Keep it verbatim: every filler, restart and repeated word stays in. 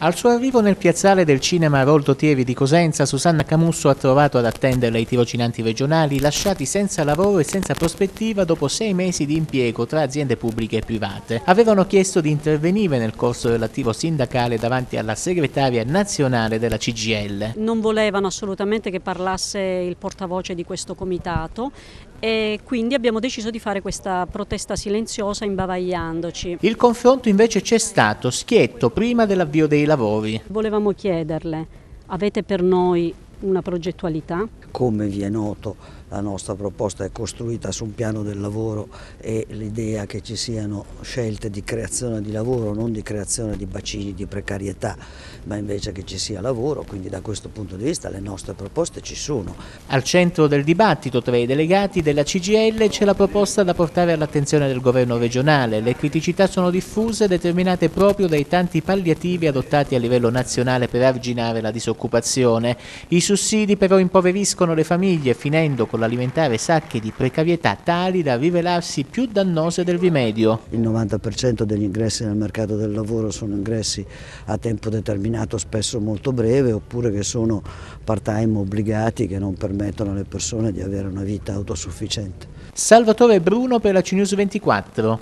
Al suo arrivo nel piazzale del cinema Aroldo Tievi di Cosenza, Susanna Camusso ha trovato ad attenderla i tirocinanti regionali lasciati senza lavoro e senza prospettiva dopo sei mesi di impiego tra aziende pubbliche e private. Avevano chiesto di intervenire nel corso relativo sindacale davanti alla segretaria nazionale della C G I L. Non volevano assolutamente che parlasse il portavoce di questo comitato e quindi abbiamo deciso di fare questa protesta silenziosa imbavagliandoci. Il confronto invece c'è stato, schietto, prima dell'avvio dei lavori. Volevamo chiederle, avete per noi una progettualità? Come vi è noto, la nostra proposta è costruita su un piano del lavoro e l'idea che ci siano scelte di creazione di lavoro, non di creazione di bacini di precarietà, ma invece che ci sia lavoro, quindi da questo punto di vista le nostre proposte ci sono. Al centro del dibattito tra i delegati della C G I L c'è la proposta da portare all'attenzione del governo regionale. Le criticità sono diffuse, determinate proprio dai tanti palliativi adottati a livello nazionale per arginare la disoccupazione. I sussidi però impoveriscono le famiglie, finendo con l'alimentare sacche di precarietà tali da rivelarsi più dannose del rimedio. Il novanta per cento degli ingressi nel mercato del lavoro sono ingressi a tempo determinato, spesso molto breve, oppure che sono part-time obbligati che non permettono alle persone di avere una vita autosufficiente. Salvatore Bruno per la C News ventiquattro.